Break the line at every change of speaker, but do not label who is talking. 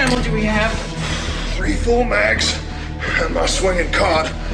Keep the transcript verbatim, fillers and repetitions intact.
ammo do we have?
Three full mags and my swinging cod.